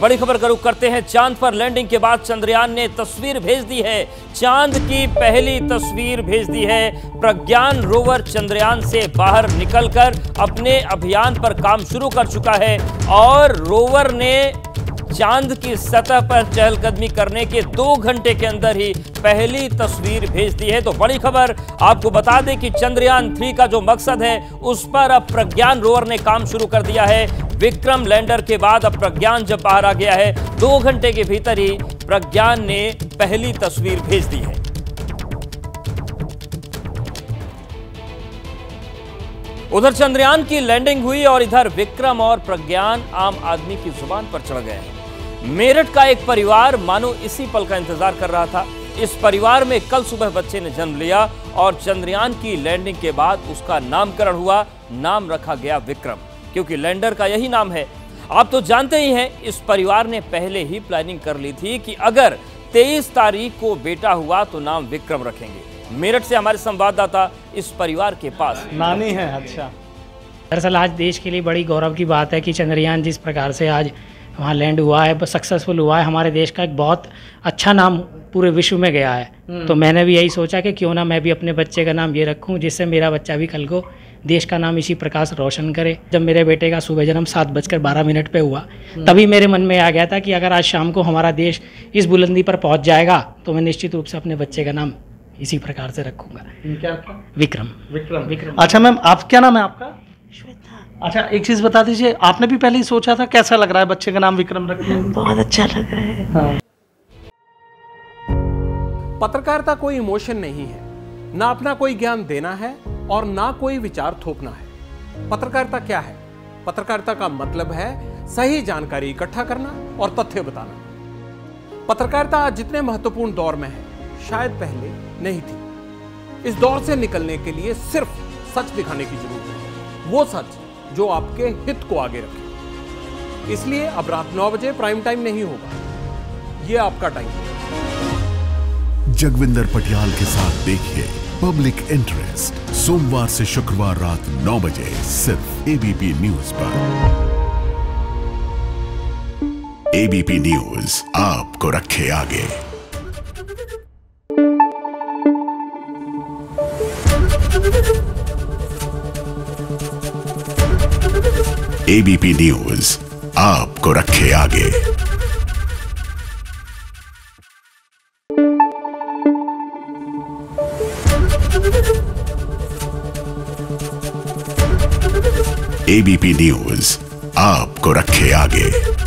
बड़ी खबर का रुख करते हैं। चांद पर लैंडिंग के बाद चंद्रयान ने तस्वीर भेज दी है। चांद की पहली तस्वीर भेज दी है। प्रज्ञान रोवर चंद्रयान से बाहर निकलकर अपने अभियान पर काम शुरू कर चुका है और रोवर ने चांद की सतह पर चहलकदमी करने के 2 घंटे के अंदर ही पहली तस्वीर भेज दी है। तो बड़ी खबर आपको बता दें कि चंद्रयान 3 का जो मकसद है उस पर अब प्रज्ञान रोवर ने काम शुरू कर दिया है। विक्रम लैंडर के बाद अब प्रज्ञान जब बाहर आ गया है, 2 घंटे के भीतर ही प्रज्ञान ने पहली तस्वीर भेज दी है। उधर चंद्रयान की लैंडिंग हुई और इधर विक्रम और प्रज्ञान आम आदमी की जुबान पर चढ़ गए हैं। मेरठ का एक परिवार मानो इसी पल का इंतजार कर रहा था। इस परिवार में कल सुबह बच्चे ने जन्म लिया और चंद्रयान की लैंडिंग के बाद उसका नामकरण हुआ। नाम रखा गया विक्रम, क्योंकि लैंडर का यही नाम है। आप तो जानते ही हैं, इस परिवार ने पहले ही प्लानिंग कर ली थी कि अगर 23 तारीख को बेटा हुआ तो नाम विक्रम रखेंगे। मेरठ से हमारे संवाददाता इस परिवार के पास नानी है। अच्छा, दरअसल आज देश के लिए बड़ी गौरव की बात है कि चंद्रयान जिस प्रकार से आज वहाँ लैंड हुआ है, सक्सेसफुल हुआ है, हमारे देश का एक बहुत अच्छा नाम पूरे विश्व में गया है। तो मैंने भी यही सोचा कि क्यों ना मैं भी अपने बच्चे का नाम ये रखूं, जिससे मेरा बच्चा भी कल को देश का नाम इसी प्रकार से रोशन करे। जब मेरे बेटे का सुबह जन्म 7:12 पे हुआ, तभी मेरे मन में आ गया था कि अगर आज शाम को हमारा देश इस बुलंदी पर पहुँच जाएगा तो मैं निश्चित रूप से अपने बच्चे का नाम इसी प्रकार से रखूँगा। क्या? विक्रम। विक्रम। विक्रम। अच्छा मैम, आप क्या नाम है आपका? अच्छा, एक चीज बता दीजिए, आपने भी पहले ही सोचा था? कैसा लग रहा है बच्चे का नाम विक्रम रखना? बहुत अच्छा लग रहा है। हाँ। पत्रकारिता कोई इमोशन नहीं है, ना अपना कोई ज्ञान देना है और ना कोई विचार थोपना है। पत्रकारिता क्या है? पत्रकारिता का मतलब है सही जानकारी इकट्ठा करना और तथ्य बताना। पत्रकारिता आज जितने महत्वपूर्ण दौर में है, शायद पहले नहीं थी। इस दौर से निकलने के लिए सिर्फ सच दिखाने की जरूरत है, वो सच जो आपके हित को आगे रखे। इसलिए अब रात 9 बजे प्राइम टाइम नहीं होगा, ये आपका टाइम है। जगविंदर पटियाल के साथ देखिए पब्लिक इंटरेस्ट, सोमवार से शुक्रवार रात 9 बजे सिर्फ एबीपी न्यूज पर। एबीपी न्यूज आपको रखे आगे। एबीपी न्यूज आपको रखे आगे। एबीपी न्यूज आपको रखे आगे।